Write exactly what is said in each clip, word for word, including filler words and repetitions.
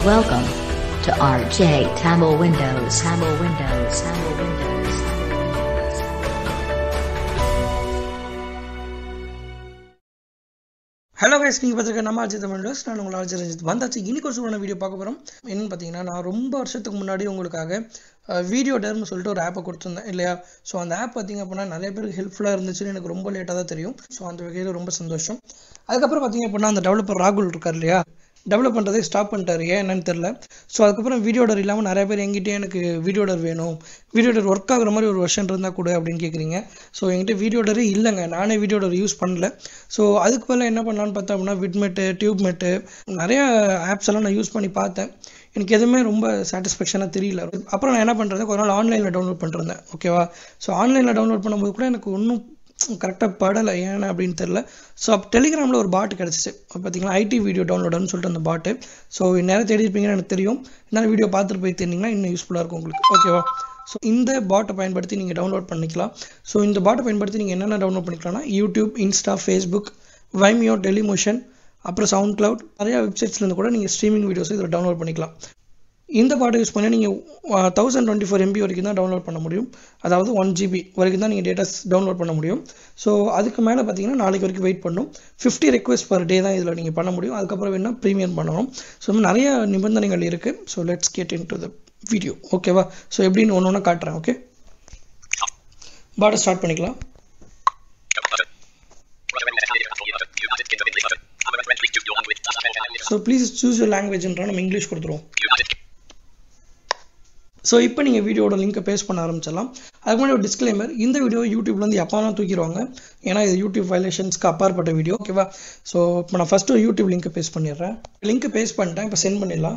Welcome to R J Tamil Windows. Tamil Windows. Tamil Windows. Hello guys, நீங்க பாத்துக்க நம்ம R J Tamil Windows. நான் உங்க R J Ranjith. வந்தாச்சு. இன்னைக்கு ஒரு சூப்பரான வீடியோ பார்க்க போறோம். என்னன்னு பாத்தீங்கன்னா நான் ரொம்ப வருஷத்துக்கு முன்னாடி உங்களுக்காக வீடியோ டர்ம்னு சொல்லிட்டு ஒரு ஆப்பை கொடுத்திருந்தேன் இல்லையா. ஸோ அந்த ஆப் பார்த்தீங்க அப்படின்னா நிறைய பேருக்கு ஹெல்ப்ஃபுல்லாக இருந்துச்சுன்னு எனக்கு ரொம்ப லேட்டாக தான் தெரியும். ஸோ அந்த வகையில் ரொம்ப சந்தோஷம். அதுக்கப்புறம் பார்த்தீங்க அப்படின்னா அந்த டெவலப்பர் ராகுல் இருக்கார் இல்லையா, டெவலப் பண்ணுறதே ஸ்டாப் பண்ணிட்டாரு, ஏன் என்னன்னு தெரில. ஸோ அதுக்கப்புறம் வீடியோடர் இல்லாமல் நிறைய பேர் எங்கிட்டே எனக்கு வீடியோடர் வேணும், வீடியோடர் ஒர்க் ஆகுற மாதிரி ஒரு வெர்ஷன் இருந்தால் கூட அப்படின்னு கேட்குறீங்க. ஸோ என்கிட்ட வீடியோடரே இல்லைங்க, நானே வீடியோடர் யூஸ் பண்ணல. ஸோ அதுக்கு பதிலாக என்ன பண்ணலான்னு பார்த்தா அப்படின்னா விட்மெட்டு, டியூப்மெட்டு, நிறையா ஆப்ஸ் எல்லாம் நான் யூஸ் பண்ணி பார்த்தேன். எனக்கு எதுவுமே ரொம்ப சாட்டிஸ்ஃபேக்ஷனாக தெரியல. அப்புறம் நான் என்ன பண்ணுறது, கொஞ்ச நாள் ஆன்லைனில் டவுன்லோட் பண்ணிருந்தேன் ஓகேவா. ஸோ ஆன்லைனில் டவுன்லோட் பண்ணும்போது கூட எனக்கு ஒன்றும் கரெக்டாக படலை, ஏன்னா அப்படின்னு தெரில. ஸோ அப்போ டெலிகிராமில் ஒரு பாட்டு கிடச்சிச்சு பார்த்தீங்களா, ஐடி வீடியோ டவுன்லோடுன்னு சொல்லிட்டு அந்த பாட்டு. ஸோ நேரம் தேடி இருப்பீங்கன்னு எனக்கு தெரியும். இதனால் வீடியோ பார்த்துட்டு போய் தெரிஞ்சிங்கன்னா இன்னும் யூஸ்ஃபுல்லாக இருக்கும் உங்களுக்கு ஓகேவா. ஸோ இந்த பாட்டை பயன்படுத்தி நீங்கள் டவுன்லோட் பண்ணிக்கலாம். ஸோ இந்த பாட்டை பயன்படுத்தி நீங்கள் என்னென்ன டவுன்லோட் பண்ணிக்கலாம்னா YouTube, Insta, Facebook, Vimeo, Dailymotion, அப்புறம் சவுண்ட் கிளவுட், நிறையா வெப்சைட்ஸ்லேருந்து கூட நீங்கள் ஸ்ட்ரீமிங் வீடியோஸ் இதில் டவுன்லோட் பண்ணிக்கலாம். இந்த பாட்டை யூஸ் பண்ணி நீங்கள் தௌசண்ட் டுவெண்ட்டி ஃபோர் எம்பி வரைக்கும் தான் டவுன்லோட் பண்ண முடியும், அதாவது ஒன் ஜிபி வரைக்கும் தான் நீங்கள் டேட்டாஸ் டவுன்லோட் பண்ண முடியும். ஸோ அதுக்கு மேலே பார்த்தீங்கன்னா நாளைக்கு வரைக்கும் வெயிட் பண்ணும். ஃபிஃப்டி ரெக்வஸ்ட் பர் டே தான் இதில் நீங்கள் பண்ண முடியும். அதுக்கப்புறம் வேணால் ப்ரீமியம் பண்ணணும். ஸோ நிறைய நிபந்தனைகள் இருக்குது. So let's get into the video ஓகேவா. ஸோ எப்படின்னு ஒன்று ஒன்று காட்டுறேன். ஓகே, பாட்டை ஸ்டார்ட் பண்ணிக்கலாம். ஸோ ப்ளீஸ் சூஸ் யூர் லாங்குவேஜ்ன்றா நம்ம இங்கிலீஷ் கொடுத்துருவோம். ஸோ இப்போ நீங்கள் வீடியோட லிங்கை பேஸ்ட் பண்ண ஆரம்பிச்சிடலாம். அதுக்கு முன்னாடி ஒரு டிஸ்க்ளைமர், இந்த வீடியோ யூடியூப்லேருந்து எப்போலாம் தூக்கிடுவாங்க, ஏன்னா இது யூடியூப் வயலேஷன்ஸ்க்கு அப்பாற்பட்ட வீடியோ ஓகேவா. ஸோ இப்போ நான் ஃபஸ்ட்டு ஒரு யூடியூப் லிங்கை பேஸ்ட் பண்ணிடுறேன். லிங்க்கை பேஸ்ட் பண்ணிட்டேன், இப்போ சென்ட் பண்ணிடலாம்.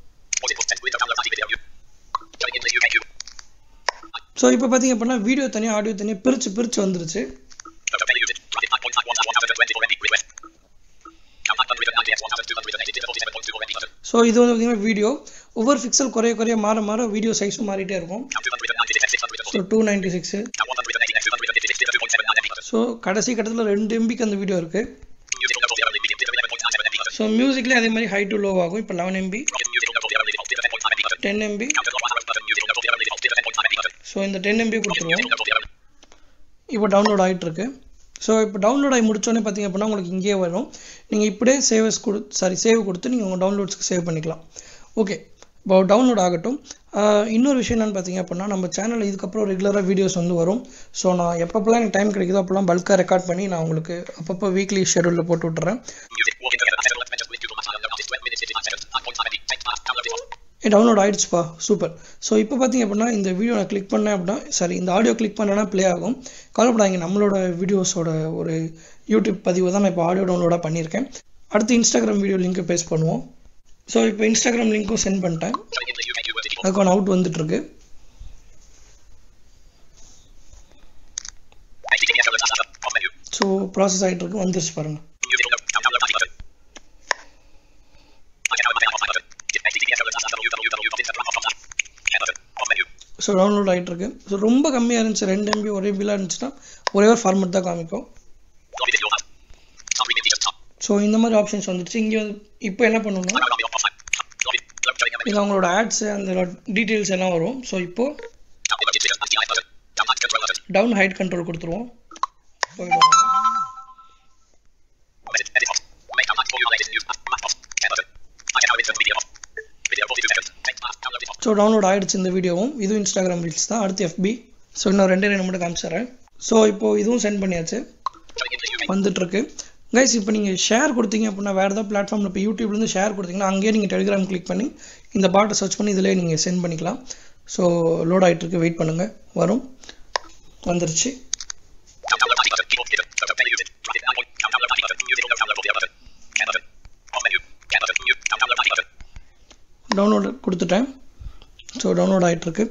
ஸோ இப்போ பார்த்தீங்க அப்படின்னா வீடியோ தனியாக ஆடியோ தனியாக பிரித்து பிரித்து வந்துருச்சு. ஸோ இது வந்து பார்த்தீங்கன்னா வீடியோ ஒவ்வொரு பிக்சல் குறைய குறைய மாற மாற வீடியோ சைஸும் மாறிட்டே இருக்கும். So two ninety six so கடைசி கட்டத்தில் ரெண்டு எம்பிக்கு அந்த வீடியோ இருக்குது. ஸோ மியூசிக்லேயே அதே மாதிரி ஹை டு லோ ஆகும். இப்போ eleven MB, ten MB. So இந்த டென் எம்பி கொடுத்துருவோம். இப்போ டவுன்லோட் ஆகிட்டு இருக்கு. ஸோ இப்போ டவுன்லோட் ஆகி முடிச்சோன்னே பார்த்தீங்க அப்படின்னா உங்களுக்கு இங்கேயே வரும். நீங்கள் இப்படியே சேவஸ் கொடு சாரி சேவ் கொடுத்து நீங்கள் உங்கள் டவுன்லோட்ஸ்க்கு சேவ் பண்ணிக்கலாம். ஓகே, இப்போ டவுன்லோட் ஆகட்டும். இன்னொரு விஷயம் என்னென்னு பார்த்தீங்க அப்படின்னா நம்ம சேனலில் இதுக்கப்புறம் ரெகுலராக வீடியோஸ் வந்து வரும். ஸோ நான் எப்பப்போலாம் எனக்கு டைம் கிடைக்குதோ அப்போலாம் பல்காக ரெக்கார்ட் பண்ணி நான் உங்களுக்கு அப்பப்போ வீக்லி ஷெடியூலில் போட்டு விட்டுறேன். Download ஆகிடுச்சுப்பா, super. ஸோ இப்போ பார்த்தீங்க அப்படின்னா இந்த வீடியோ நான் கிளிக் பண்ணேன் அப்படின்னா சாரி இந்த ஆடியோ கிளிக் பண்ணேன்னா ப்ளே ஆகும். கவலைப்படாதீங்க, நம்மளோட வீடியோஸோட ஒரு யூடியூப் பதிவு தான் நான் இப்போ ஆடியோ டவுன்லோடாக பண்ணியிருக்கேன். அடுத்து இன்ஸ்டாகிராம் வீடியோ லிங்க்கை பேஸ்ட் பண்ணுவோம். ஸோ இப்போ இன்ஸ்டாகிராம் லிங்க்கும் சென்ட் பண்ணிட்டேன். அதுக்கான அவுட் வந்துட்டுருக்கு. ஸோ ப்ராசஸ் ஆகிட்டு இருக்கு, வந்துருச்சு பாருங்கள். ஸோ டவுன்லோட் ஆகிட்டு இருக்கு. ஸோ ரொம்ப கம்மியாக இருந்துச்சு, ரெண்டு எம்பி ஒரே எம்பிலாம் இருந்துச்சுன்னா ஒரே ஒரு ஃபார்மெட் தான் காமிக்கும். ஸோ இந்த மாதிரி ஆப்ஷன்ஸ் வந்துடுச்சு. இங்கே வந்து இப்போ என்ன பண்ணணும்னா இது அவங்களோட ஆட்ஸு அந்த டீட்டெயில்ஸ் எல்லாம் வரும். ஸோ இப்போது டவுன் ஹைட் கண்ட்ரோல் கொடுத்துருவோம். ஸோ டவுன்லோட் ஆகிடுச்சு இந்த வீடியோவும். இதுவும் இன்ஸ்டாகிராம் ரீல்ஸ் தான். அடுத்து எஃப்பி. ஸோ இன்னும் ரெண்டே ரெண்டு மட்டும் காமிச்சிடுறேன். ஸோ இப்போது இதுவும் சென்ட் பண்ணியாச்சு, வந்துட்டுருக்கு. கைஸ் இப்போ நீங்கள் ஷேர் கொடுத்தீங்க அப்படின்னா வேறு ஏதாவது பிளாட்ஃபார்மில் இப்போ யூடியூப்லேருந்து ஷேர் கொடுத்தீங்கன்னா அங்கேயே நீங்கள் டெலிகிராம் கிளிக் பண்ணி இந்த பாட்டை சர்ச் பண்ணி இதிலே நீங்கள் சென்ட் பண்ணிக்கலாம். ஸோ லோட் ஆகிட்டுருக்கு, வெயிட் பண்ணுங்கள், வரும். வந்துருச்சு. டவுன்லோட் கொடுத்துட்டேன். ஸோ டவுன்லோட் ஆகிட்டுருக்கு.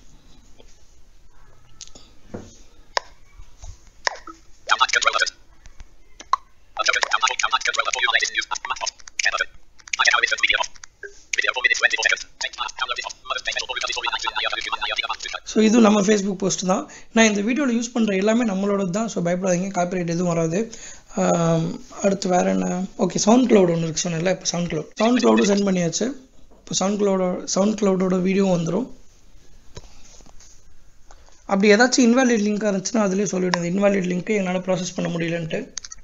ஸோ இது நம்ம ஃபேஸ்புக் போஸ்ட் தான். நான் இந்த வீடியோவில் யூஸ் பண்ணுற எல்லாமே நம்மளோடது தான். ஸோ பயப்படாதீங்க, காப்பிரைட் எதுவும் வராது. அடுத்து வேறு என்ன, ஓகே சவுண்ட் க்ளவுட் ஒன்று இருக்கு சொன்னேன்ல, இப்போ சவுண்ட் க்ளவுட் சவுண்ட் க்ளவுடும் சென்ட் பண்ணியாச்சு. இப்போ சவுண்ட் க்ளவுடோ சவுண்ட் க்ளவுடோட வீடியோ வந்துடும். அப்படி ஏதாச்சும் இன்வாலிட் லிங்காக இருந்துச்சுன்னா அதிலே சொல்லிவிடுங்க, இன்வாலிட் லிங்க்கு என்னால் ப்ராசஸ் பண்ண முடியலன்ட்டு.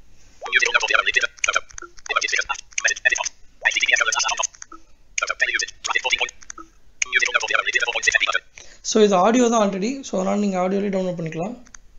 ஸோ இது ஆடியோ தான் ஆல்ரெடி, ஸோ அதனால் நீங்கள் ஆடியோலேயே டவுன்லோட் பண்ணிக்கலாம்.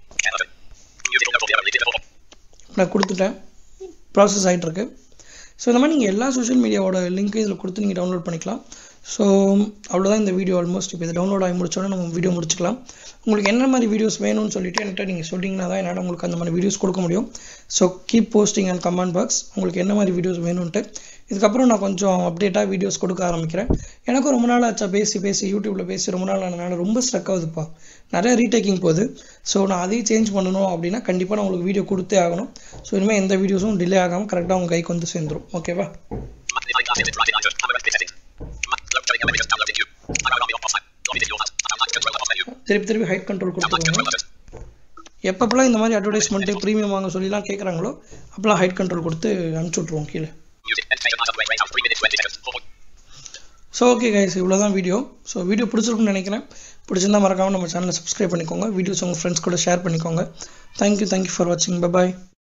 நான் கொடுத்துட்டேன், ப்ராசஸ் ஆகிட்டுருக்கு. ஸோ இந்த மாதிரி நீங்கள் எல்லா சோஷியல் மீடியாவோட லிங்க்கு இதில் கொடுத்து நீங்கள் டவுன்லோட் பண்ணிக்கலாம். ஸோ அவ்வளோதான் இந்த வீடியோ. ஆல்மோஸ்ட் இப்போ இது டவுன்லோட் ஆகி முடிச்சோன்னே நம்ம வீடியோ முடிச்சுக்கலாம். உங்களுக்கு என்ன மாதிரி வீடியோஸ் வேணும்னு சொல்லிட்டு என்கிட்ட நீங்கள் சொல்லிங்கன்னா தான் என்னால் உங்களுக்கு அந்த மாதிரி வீடியோஸ் கொடுக்க முடியும். So keep posting and comment box உங்களுக்கு என்ன மாதிரி வீடியோஸ் வேணும்ன்ட்டு. இதுக்கப்புறம் நான் கொஞ்சம் அப்டேட்டாக வீடியோஸ் கொடுக்க ஆரம்பிக்கிறேன். எனக்கும் ரொம்ப நாள் ஆச்சா பேசி பேசி யூடியூப்பில் பேசி ரொம்ப நாள் ஆனதுனால ரொம்ப ஸ்ட்ரக் ஆகுதுப்பா, நிறைய ரீடேக்கிங் போகுது. ஸோ நான் அதையும் சேஞ்ச் பண்ணணும் அப்படின்னா கண்டிப்பாக நான் உங்களுக்கு வீடியோ கொடுத்தே ஆகணும். ஸோ இனிமேல் எந்த வீடியோஸும் டிலே ஆகாமல் கரெக்டாக உங்கள் கைக்கு வந்து சேர்ந்துடும். ஓகேவா? திருப்பி திருப்பி ஹைட் கண்ட்ரோல் கொடுத்துருவாங்க. எப்பப்பெல்லாம் இந்த மாதிரி அட்வர்டைஸ்மெண்ட்டு ப்ரீமியம் வாங்க சொல்லிலாம் கேட்குறாங்களோ அப்போலாம் ஹைட் கண்ட்ரோல் கொடுத்து அனுப்பிச்சி விட்ருவோம் கீழே. ஸோ ஓகே கைஸ், இவ்வளோ தான் வீடியோ. ஸோ வீடியோ பிடிச்சிருக்குன்னு நினைக்கிறேன். பிடிச்சிருந்தா மறக்காமல் நம்ம சேனலை சப்ஸ்கிரைப் பண்ணிக்கோங்க. வீடியோஸ் உங்கள் ஃப்ரெண்ட்ஸ் கூட ஷேர் பண்ணிக்கோங்க. தேங்க்யூ தேங்க்யூ ஃபார் வாட்சிங். பை பாய்.